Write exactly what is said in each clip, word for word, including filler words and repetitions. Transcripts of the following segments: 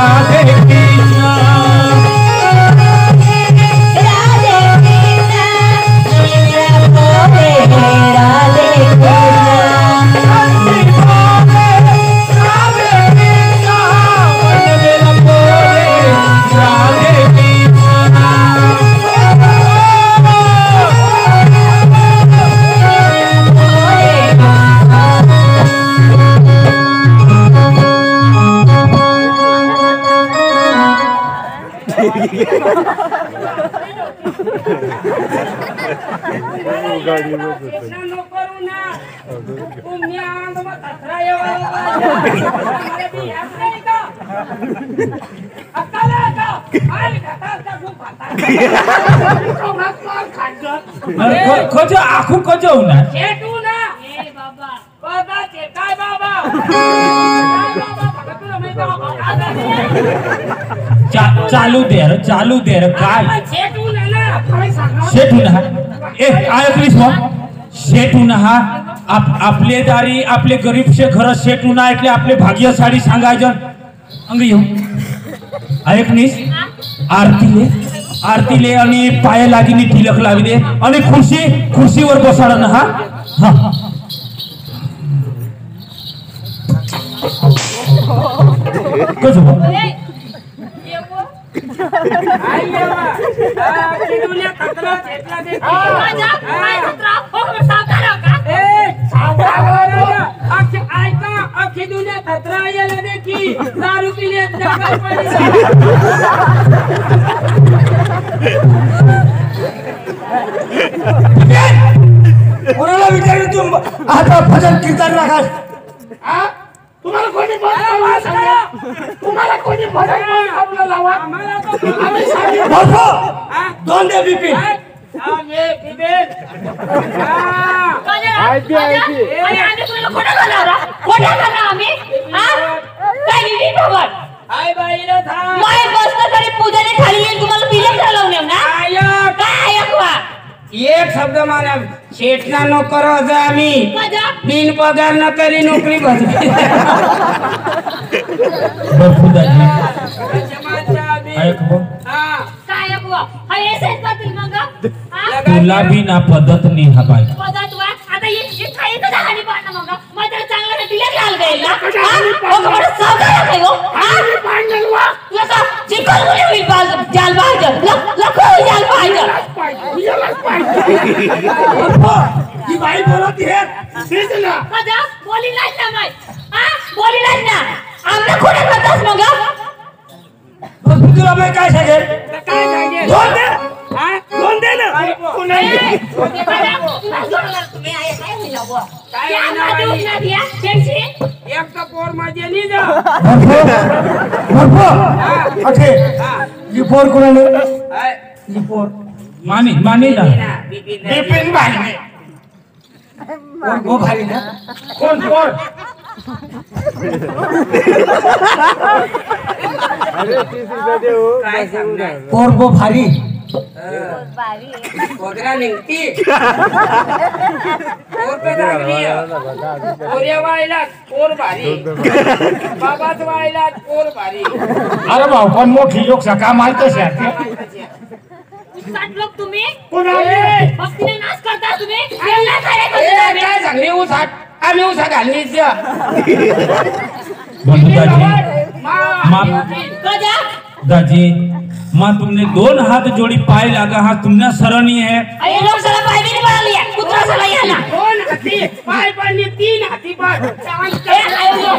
राधे कृष्ण कजो आखू कजो ना शेटू ना ए बाबा बाबा ते काय बाबा काय बाबा तुला माहिती चा, चालू दे रे चालू दे रे काय शेटू ना ना काय सांगा शेटू ना ए काय ऐकलीस मग शेटू ना हा आप आपले दारी आपले गरीबशे घर शेटू ना ऐकले आपले भाग्यशाળી सांगायचं अंग येऊ ऐकनीस आरतीले आरतीले आणि पाय लागीनी तिलक लावी दे आणि खुर्शी खुर्शीवर बसाड ना हा हा कसं दारू पिले कोणाला विचारलं तू आता भजन कीर्तन राखा तुम्हाला कोणी तुम्हाला कोणी भजन लावा दोन दे बिपिन एक शब्द माना शेठना नोकर आम्ही बिन पगार न करी नोकरी बसली तुला भी ना पद्धत नाही हा बाई आता ये काही तर हानी पाडना मग माझ्या चांगला दिले लाल गेला हा ओ खबर सावधान काय हो हानी पाडन वा लका जिकल बोले होईल बाल जाल बाज लखो जाल बाज यालाच पाहिजे ही बाई बोलत आहे तेच ना माझा बोली नाही ना माय हा बोली नाही ना आमने कोणी करतास मग मग तुला बाई काय सांगेल काय सांगेल दोन दे हा दोन दे ना तुम्ही आहे काय होईल बुवा काय नाव ना दिया टेन्सी एक तर पोर माझे नाही जा बरफो अठे ही पोर कोणाला ही पोर मानी मानी ना बिपिन भाई कोण गो भाई ना कोण कोण अरे तीस रुपये दे हो काय सांगणार पोर गो भारी कोदरा निघती पोर पे लागली पोऱ्या वायला पोर भारी बाबाच वायला पोर भारी अरे भाऊ पण मोठी लोक सका माल कशा सात लोक तुम्ही कोणाले भक्तीने नाच करता तुम्ही केला काय काय सांगली उसाट आम्ही उसा घालली गजा दाजी माँ तुमने दोन हाथ जोड़ी पाए लगा हाँ तुमने सरणी है ये लोग साला पाय भी नहीं बना लिया कुत्रा साला यहाँ ना दोन हाती पाय पडली तीन हाती पाय चांद ए आयो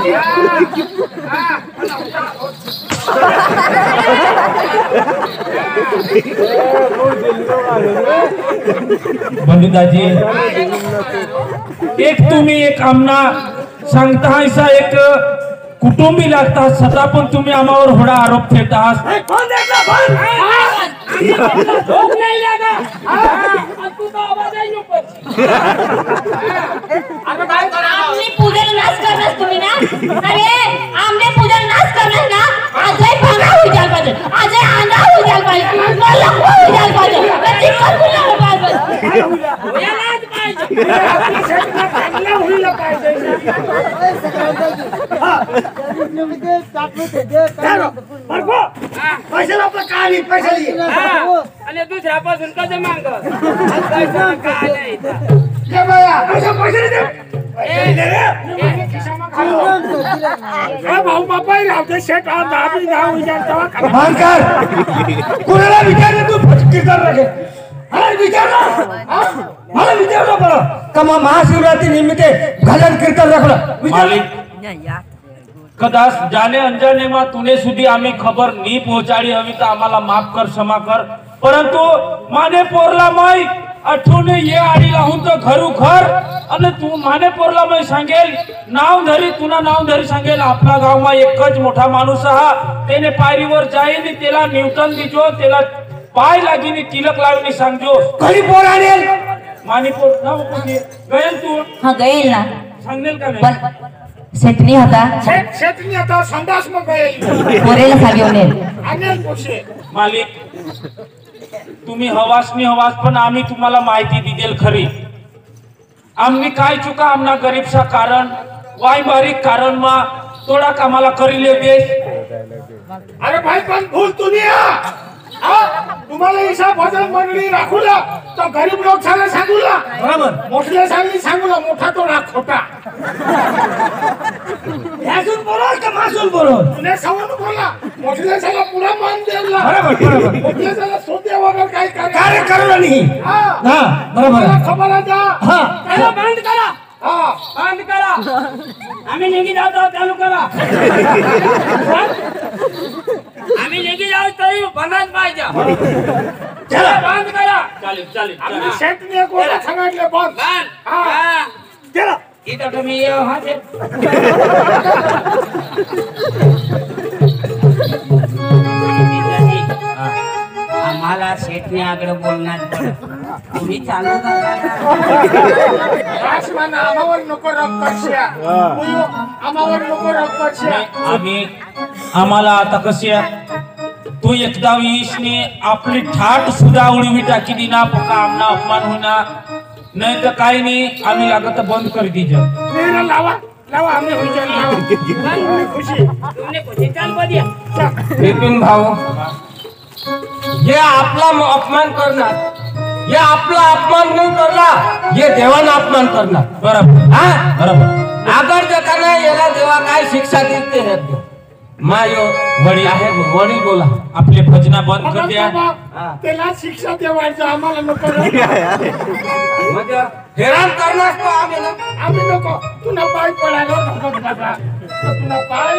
बंधु दाजी एक तुम्ही एक आमना सांगता ऐसा एक कुटुंबी लागता सदा पण तुम्ही आम्हावर होडा आरोप ठेवता कोण देता फोन भूक नहीं लगा अब तू तो आवाज ही ऊपर अरे काय करा आपने पूजन नाच करना तुम्ही ना अरे आमने पूजन नाच करना ना आज ही भांगा हो जाल पाहिजे आज ही आंधा हो जाल पाहिजे मला हो जाल पाहिजे कधी कर बोला पाहिजे यालाच पाहिजे आपली शेतला चांगला होईल पाहिजे पैसे आपलं काय नाही पैसे हा. आणि दुसऱ्यापासून कसं माग काय नाही पैसे पैसे दे भाऊ बापा राहते शेट आम्ही नाव विचारतो कुणाला विचारले तू कीर्तन राखे विचार मला विचारलं बरं का मग महाशिवरात्री निमित्त भजन कीर्तन रखलं मालिक कदाच जाने अंजाने में तूने सुधी आम्ही खबर नहीं पहुंचाड़ी हवी तो आम्हाला माफ कर क्षमा कर परंतु माने पोरला माई अठूने ये आडी लावून तो घरू घर आणि तू माने पोरला माई सांगेल नाव धरी तुना नाव धरी सांगेल आपला गाव मा एकच मोठा माणूस हा तेने पायरीवर जाईन त्याला न्यूटन दिजो त्याला पाय लागीने तिलक लावणी सांगजो घरी पोर आणेल माने पोर नाव कोणी गयल तू हा गईल ना सांगेल का नाही पण शेतनी होता शेत शेतनी आता संडास मग पोरेला सांगेल आणेल पोशे मालिक तुम्ही हवास नि हवास पण आम्ही तुम्हाला माहिती दिदेल खरी आम्ही काय चुका आमना गरीबसा कारण वाय बारीक कारण मा थोडा कामाला करीले देश अरे भाई पण भूल दुनिया तुम्हाला हिशा भजन मंडळी राखूला तो गरीब लोक साला सांगूला बरोबर मोठले सांगली सांगूला मोठा तो राख खोटा यासून बोलल का मासून बोलल तुने सवन बोला मोठले साला पुरा मान देला बरोबर बरोबर मोठले साला सोद्या वगैरे काय कार्य करला नाही हां बरोबर खबर जा हां त्याला बंद करा हां बंद करा आम्ही निघी जातो चालू करा आम्ही निघी जाऊ तरी बंदच पाहिजे चला बंद करा चालेल चालेल आम्ही शेतने कोणा सांगितले बंद बंद हां चला इथं तुम्ही ये हा ते आम्हाला शेटने आकडे बोलणार तुम्ही चालू राजमान आम्हावर नको रक्कशा आम्हावर नको रक्कशा आम्ही आम्हाला आता कसे तू एकदा ईशने आपली ठाट सुद्धा उडवी टाकी दिना पक्का आमना अपमान होना नाही तर काही नाही आम्ही लागत बंद कर दीजिए मेरा लावा लावा आम्ही होई जाईल लावा खुशी तुमने खुशी चाल बदिया विपिन भाऊ ये आपला अपमान करणार ये आपला अपमान नहीं करला ये देवाना अपमान करणार बरोबर हा बरोबर आगर जकाना याला देवा काय शिक्षा देते हैं मायो वडील आहे वडील बोला आपले भजना बंद कर द्या त्याला शिक्षा देवायचं आम्हाला नको म्हणजे हैरान करणार तो आम्ही ना आम्ही नको तुला पाय पडायला नको बाबा तुला पाय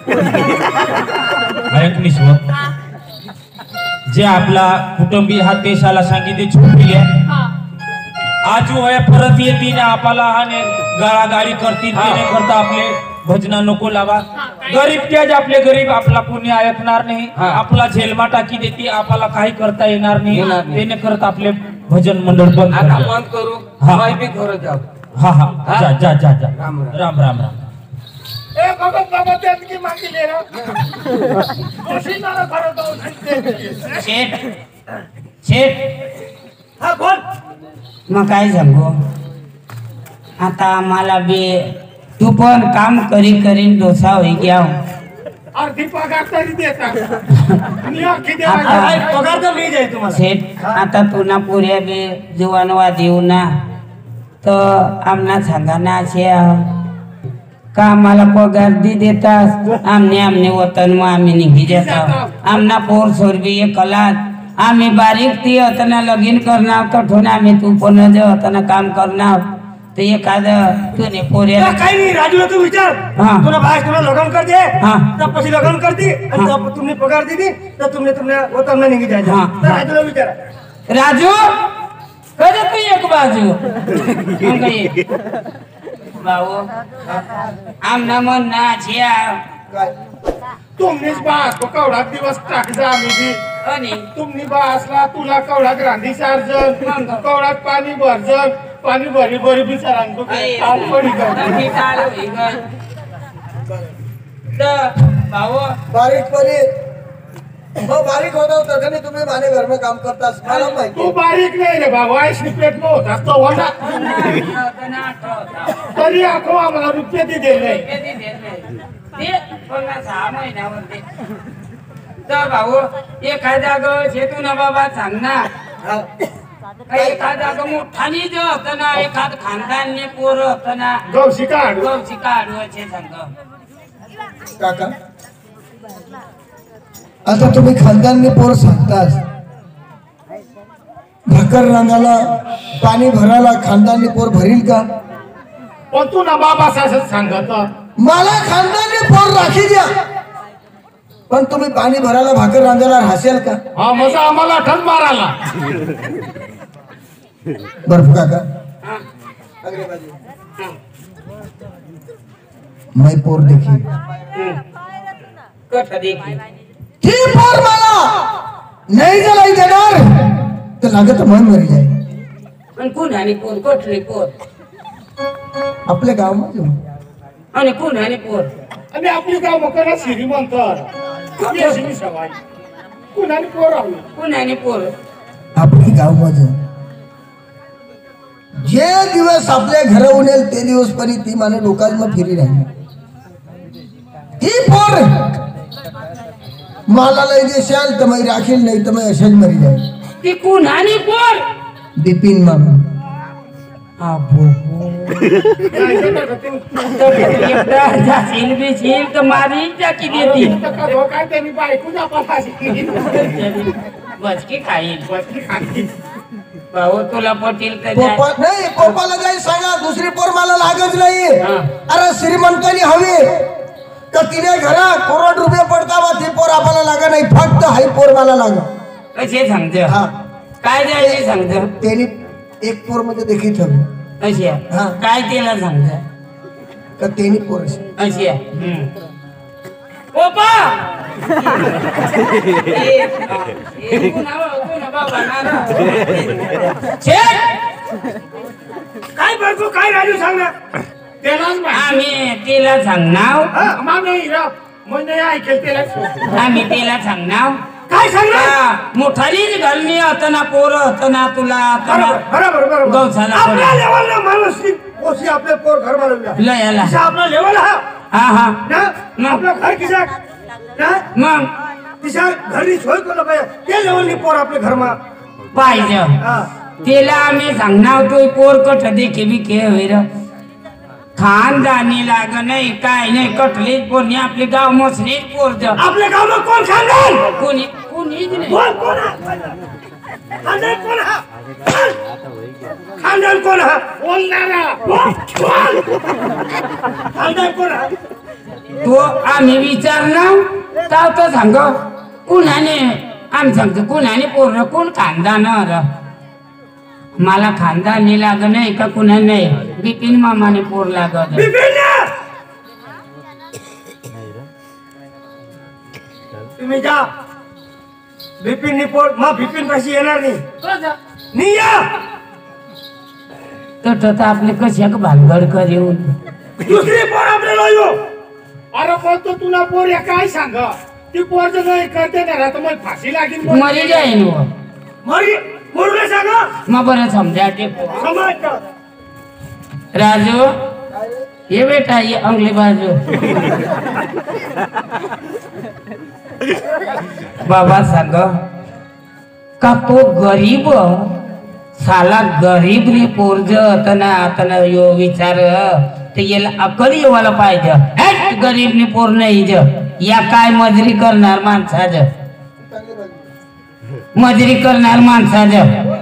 पड ऐक निश्व जे आपला कुटुंबी हा देशाला सांगितले छुपली आहे आज वय परत येतील आपला हाने गाळागाळी करतील त्याने करता आपले भजना नको लावा गरीब त्याज आपले गरीब आपला पुण्य ऐकणार नाही आपला झेलमा टाकी देते आपल्याला काही करता येणार नाही त्याने करत आपले भजन मंडळ बंद आता कर बंद करू हा. मैं भी घर जाऊ हा हा जा जा जा जा राम राम राम राम ए बाबा बाबा त्यांनी मागितले ना दोषींना खरं जाऊ शेट शेट हा बोल मग काय सांगू आता मला बी तू पण काम करी करीन डोसा होई गया अर्धी पगार तरी देतात आणि अख्खी आता- देवायची पगार तर मी जाईल तुम्हाला शेठ आता तुना पुऱ्या बी जीवनवा देऊ ना तर आमना सांगा ना असे का आम्हाला पगार दी देतास आमने आमने वतन में आम्ही निघी जाता आमना पोर सोरबी ये कलात आम्ही बारीक ती अतना लगीन करणार कठून आम्ही तू पण जो अतना काम करणार ते एखादं तुने पोऱ्याला काही नाही राजूला तू विचार हा. तुला बाहेर तुला लग्न कर दे हा. तब पछी लग्न कर दी आणि हा. तब तुमने पगार दी थी तो तुमने तुमने वो तुमने नहीं जाए हा. तर राजूला विचार राजू कधी तू एक बाजू मग ये. भाऊ आमना मन ना छिया तुमनीच बास तो कवडा दिवस टाकजा आम्ही बी आणि तुम्ही बासला तुला कवडा रांधी चारजण कवडात पाणी भरजण पाणी भरी भरी बिचारांग पडी नक्की चालू आहे गं. तर भाऊ बारीक परी मग बारीक होता तसं तुम्ही माझ्या घर में काम करता मला माहिती तू बारीक नाही रे बाबा शिपेट नो होता तो होता तरी आखो आम्हाला रुपये ती दिले ते पन्नास सहा महिन्यामध्ये तर भाऊ एखाद्या ग शेतू ना बाबा सांग ना एखादा ग मोठानी जे होतं ना एखाद खानदानने पोरं होतं ना गवशी काढ गवची काढवायचे सांग काका आता तुम्ही खानदानने पोर सांगतास भाकर रांगाला पाणी भरायला खानदानने पोर भरील का पण तू ना बाबा असं सांगत मला खानदानने पोर राखी द्या पण तुम्ही पाणी भरायला भाकर रांगाला राहशाल का हा मग आम्हाला ठण मारायला बर्फ काका मैं पोर देखी कठ देखी ही पोर मला नाही जलाई देणार तर लागत मन मरी जाईल आणि कुणाने पोर कठले पोर आपल्या गावामध्ये आणि कुणाने पोर आणि आपली गाव मकरा श्रीमंत यशवी सवाई कुणाने पोर आलो कुणाने पोर आपली गावामध्ये जे दिवस आपल्या घराहून येईल ते दिवस परी ती मला लोकांना फिरी राहील ही पोर मला लय देशाल तर मी राखील नाही तर मी असेल मरी जाईल ती कुणाने पोर बिपिन मामा एकदा जाशील बिशील तर मारी जाकी देती काय त्यांनी बायको बचकी खाईल बसली खाती भाऊ तुला पटेल तर जा. पोपा नाही पोपाला जाईल सांगा दुसरी पोर मला लागत नाही हा. अरे श्रीमंतानी हवी तर तिने घरा करोड रुपये पडता बा ती पोर आपल्याला लागा नाही फक्त हाई पोर मला लागा कसे सांगत हा काय द्यायचे सांगत त्यांनी एक पोर मध्ये देखील ठेवली अशी हा. काय तिला सांगत का त्यांनी पोर अशी. अशी ओपा काय बायको काय राजू सांग ना त्यालाच माहिती. आम्ही तिला सांगणार हा, मामी हिरा, म्हणजे ऐकेल त्याला आम्ही तिला सांगणार काय सांगणार हा, मोठालीच घालणी होतं ना पोरं होतं ना तुला होतं ना. बरोबर बरोबर बरोबर गौशाला आपल्या पडेल. लेवलला माणूस ओशी आपले पोर घर बनवल्या लयाला जसा आपला लेवल हा हा हा ना मग. आपलं घर किसा ना मग तिच्या घरी सोय केलं पाहिजे त्या लेवलनी पोर आपल्या घरमा पाहिजे हा तिला आम्ही सांगणार तो पोर कठ देखी बी खे होईल खानदानी लाग नाही काय नाही कठलीच पोरणी आपली गाव मसलीच पोर द्या आपल्या गावाला कोण खानदान कोणी कोणीच नाही कोण कोण हा खानदान कोण हा खानदान कोण हा बोलणारा बोल, बोल. खानदान कोण हा तो आम्ही विचारणार तर तो सांग कुणाने आम्ही सांगतो कुणाने पोर कोण खानदान मला खानदानी लाग नाही का कुणा नाही बिपिन मामाने पोर लागत बिपिन तुम्ही जा बिपिन निपोट मग बिपिन कशी येणार नाही नाही या तर आपले कशाक भानगड करेऊन दुसरी पोर आपल्याला येऊ अरे पण तो तुला पोर या काय सांग ती पोर जर नाही करते ना तर मग फाशी लागेल मरी जाईन वो. मरी पोरला सांगा मग बरं समजा ते समाज राजू ये बेटा ये अंगली बाजू बाबा सांग का तो गरीब साला गरीब री पोरज तना तना यो विचार ते याला अकल येवायला पाहिजे हट गरीब नी पोर नाही ज या काय मजुरी करणार माणसाज मजुरी करणार माणसाज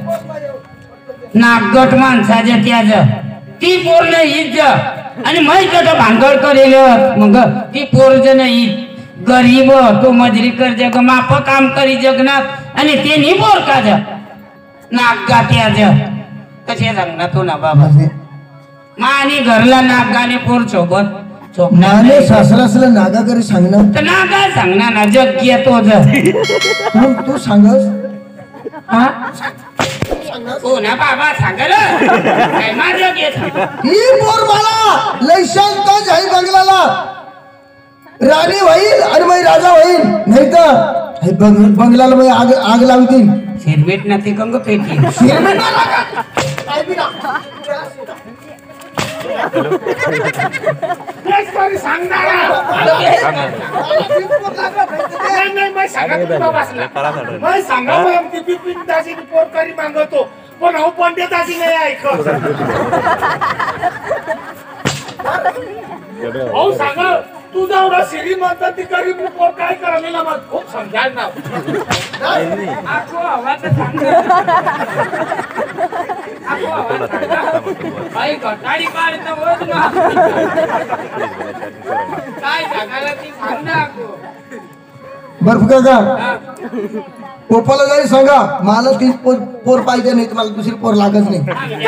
नागट माणसाज त्याज ती पोर नाही ज आणि माहित भांगड करेल मग ती पोरज नाही गरीब तो मजुरी कर जग माप काम करी जगनात आणि ते नाही पोर का ज नागगा त्याज कसे सांगणार तू ना बाबा मानी घरला नागाने पोर सोबत नाले सासरासला नागा करे सांगणार तर नागा सांगणार ना जग येतो ज मग तू सांगस हा हो ना बाबा सांगल काय माझं घेत ही पोर मला लय शांत जाई बंगलाला राणी होईल आणि मग राजा होईल नाही तर हे बंग- बंगल्याला बाई आग आग लावतील शिरबेट ना ते कंग पेटी तेच तरी सांगणार नाही नाही मी सांगा तुला बसला मी सांगा मग आमची बिपिन दाजी पोरकारी मागवतो पण अहो पंडित दाजी नाही ऐकत अहो सांगा तू जेवढा श्रीमंत ती गरीब पोर काय करायला मला खूप समजायला ना आखो आवाज सांग आखो आवाज सांग बाई घटाडी पाडत होत ना काय सांगायला ती सांग ना आखो बर्फ काका पोपाला जाई सांगा मला तीच पोर पोर पाहिजे नाही तर मला दुसरी पोर लागत नाही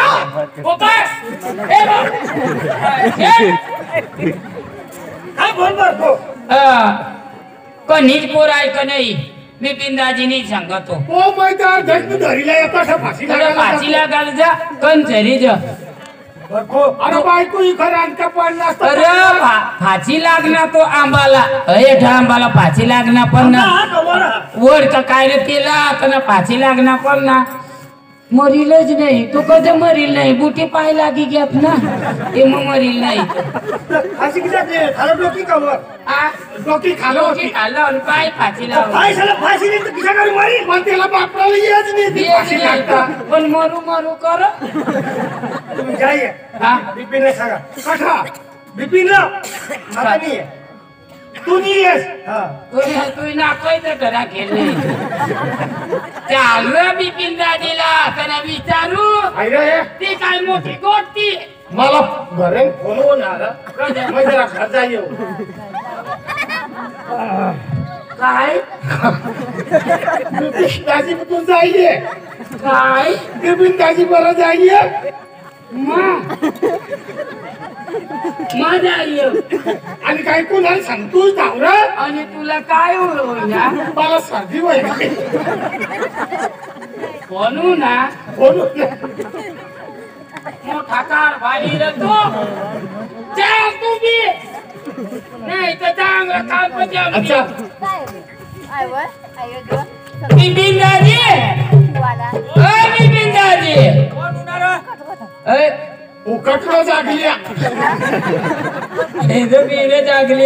काय बोल मारतो कोणीच पोर ऐक नाही मी बिंदाजीनी सांगतो ओ मैदान धड धरीला येतो फाशी थोडं फाशीला घाल जा कण झरी जा अरे बायको इकडे आणका पडला असता अरे फा- फाशी लागणार तो आंबाला अय आंबाला फाशी लागणार पण ना वर का काय रे केला तर ना फाशी लागणार पण ना मरीलच नाही तू कधी मरील नाही बुटी पाय लागी घेत ना ते मग मरील नाही फाशी किती खालं डोकी का वर आ, डोकी खालं डोकी खाल्लं आणि पाय फाशी लावली. काय झालं फाशी नाही तर किसा करी मारी पण त्याला बापराला येच नाही ती ये फाशी नाही लागता का? पण मरू मरू कर तुम्ही जाइए हा? बिपिन ने सांगा कठा बिपिन ला आता नाही आहे. तू नाही येस हा तू नाकोय घरा खेळले चालू बिपिन दादीला त्याला विचारू अरे ती काय मोठी गोष्टी मला घरे फोन होणार मैं जरा घर जाइए काय बिपिन दाजी तू जाइए काय बिपिन दाजी बरं जाइए मजा ये आणि काय कोणाला सांग तू धावरा आणि तुला काय होईना मला सर्दी व्हायला म्हणू ना फोन मोठा कार भारी रे तू चल तू बी नाही तर चांगलं काम पण अच्छा बिपिन दादी अय बिपिन दादी अय उकटलं जागल्या हे जो मेरे जागले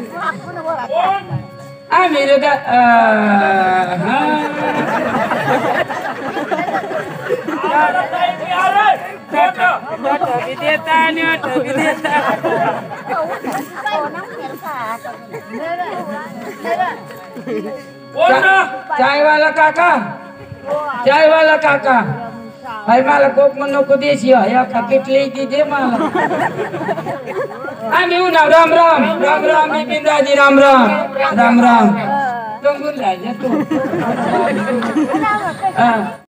आ मेरे का चाय वाला काका चाय वाला काका भाई मला कोक नको देशी या किटली ती दे मला आम्ही उन्हा राम राम राम राम बिपिन दाजी राम राम राम राम तंगून राहायचं तू हा